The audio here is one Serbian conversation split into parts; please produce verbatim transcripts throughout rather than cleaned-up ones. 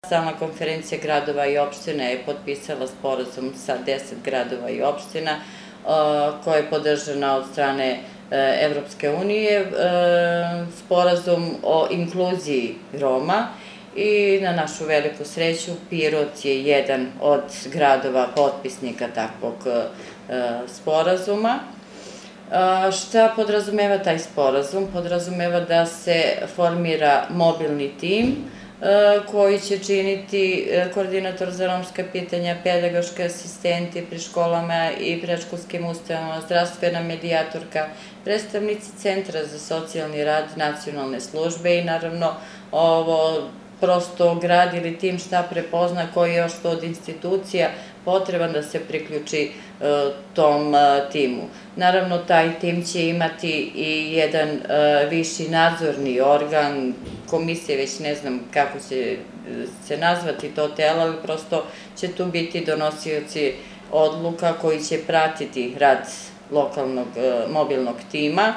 Stalna konferencija gradova i opština je potpisala sporazum sa deset gradova i opština koja je podržana od strane Evropske unije, sporazum o inkluziji Roma i na našu veliku sreću Pirot je jedan od gradova potpisnika takvog sporazuma. Šta podrazumeva taj sporazum? Podrazumeva da se formira mobilni tim koji će činiti koordinator za romska pitanja, pedagoški asistenti pri školama i predškolskim ustanovama, zdravstvena medijatorka, predstavnici Centra za socijalni rad nacionalne službe i naravno ovo prosto grad ili tim šta prepozna koji je još to od institucija potreban da se priključi tom timu. Naravno, taj tim će imati i jedan viši nadzorni organ, komisije, već ne znam kako će se nazvati to telo, ali prosto će tu biti donosioci odluka koji će pratiti rad lokalnog mobilnog tima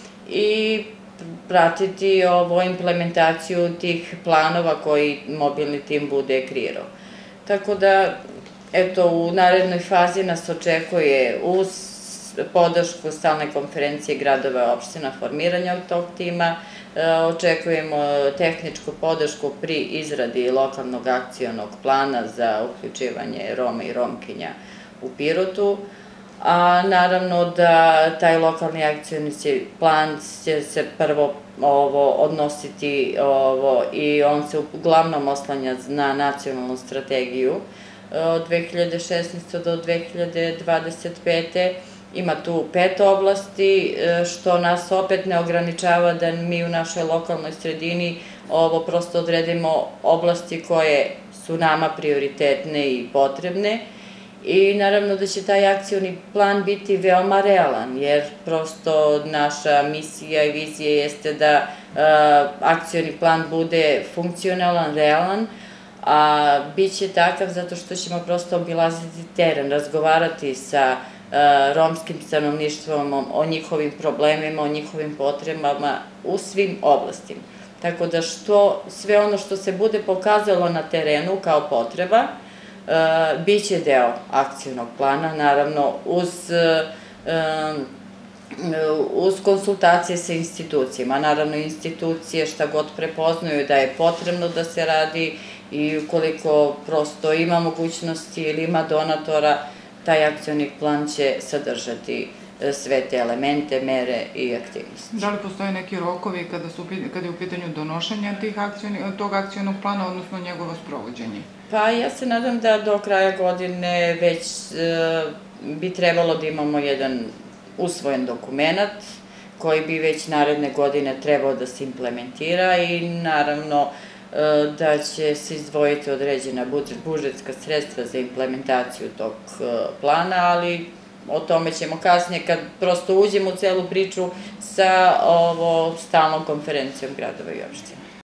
i pratiti ovo implementaciju tih planova koji mobilni tim bude kreirao. Tako da, eto, u narednoj fazi nas očekuje uz podršku stalne konferencije gradova i opština formiranja tog tima, očekujemo tehničku podršku pri izradi lokalnog akcionog plana za uključivanje Roma i Romkinja u Pirotu, a naravno da taj lokalni akcioni plan će se prvo odnositi i on se uglavnom oslanja na nacionalnu strategiju od dve hiljade šesnaeste. do dve hiljade dvadeset pete. Ima tu pet oblasti, što nas opet ne ograničava da mi u našoj lokalnoj sredini ovo prosto odredimo oblasti koje su nama prioritetne i potrebne i naravno da će taj akcioni plan biti veoma realan, jer prosto naša misija i vizija jeste da akcioni plan bude funkcionalan, realan, a bit će takav zato što ćemo prosto obilaziti teren, razgovarati sa romskim stanovništvom o njihovim problemima, o njihovim potrebama u svim oblastima. Tako da sve ono što se bude pokazalo na terenu kao potreba, bit će deo akcionog plana, naravno uz konsultacije sa institucijama. Naravno, institucije šta god prepoznaju da je potrebno da se radi i ukoliko prosto ima mogućnosti ili ima donatora, taj akcioni plan će sadržati sve te elemente, mere i aktivnosti. Da li postoje neki rokovi kada je u pitanju donošenja tog akcionog plana, odnosno njegovo sprovođenje? Pa ja se nadam da do kraja godine već bi trebalo da imamo jedan usvojen dokument koji bi već naredne godine trebao da se implementira i naravno da će se izdvojiti određena budžetska sredstva za implementaciju tog plana, ali o tome ćemo kasnije kad prosto uđemo u celu priču sa stalnom konferencijom gradova i opština.